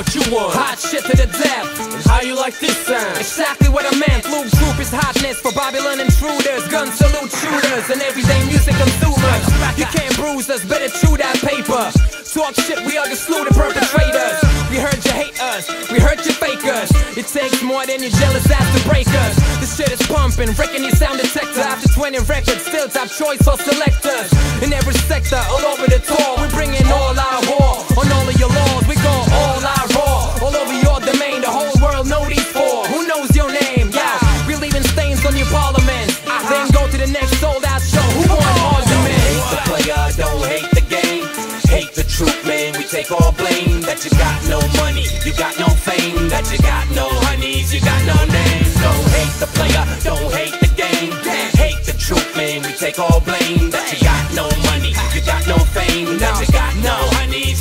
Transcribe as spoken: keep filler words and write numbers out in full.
what you want. Hot shit to the depth. And how you like this sound? Exactly what I meant. Loop troop is hotness for Babylon intruders, gun salute shooters, and everyday music consumers. You can't bruise us, better chew that paper. Talk shit, we are the slew the perpetrators. We heard you hate us, we heard you fake us. It takes more than your jealous ass to break us. This shit is pumping, wrecking your sound detector. After twenty records, still top choice for selectors. In every sector, all over the tour, we're bringing all our war. On all of your laws, we go all our raw. All over your domain, the whole world know these four. Who knows your name? Yeah, we're leaving stains on your parliament. Then go to the next sold out show. Who won argument? Hate the player, don't hate the game. Hate the truth, man, we take all blame. That you got no money, you got no fame. That you got no honeys, you got no names. Don't hate the player, don't hate the game. Hate the truth, man, we take all blame. That you got no money, you got no fame. That you got no honeys.